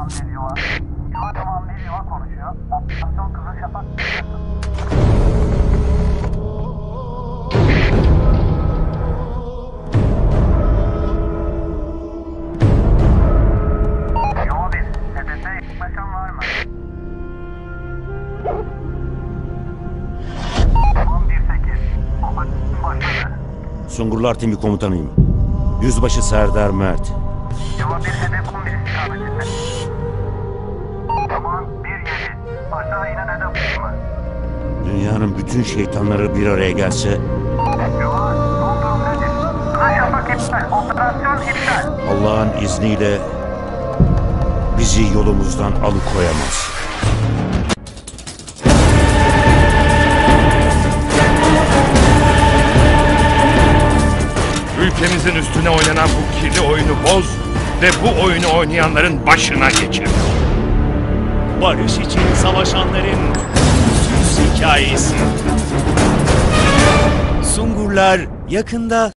bir yuva. Kocaman bir yuva konuşuyor. Operasyon Kızılşafak. Yuva 1. Hedefte yaklaşan var mı? 11-8. Operasyon başladı. Sungurlar Timi komutanıyım. Yüzbaşı Serdar Mert. Yuva 1 hedef 11 istikametinde. Tamam 1-7. Aşağı inen hedef var mı? Dünyanın bütün şeytanları bir araya gelse Yuva son durum nedir? Kızılşafak iptal. Operasyon iptal. Allah'ın izniyle bizi yolumuzdan alıkoyamaz. Ülkemizin üstüne oynanan bu kirli oyunu boz ve bu oyunu oynayanların başına geçir. Barış için savaşanların süs hikayesi. Sungurlar yakında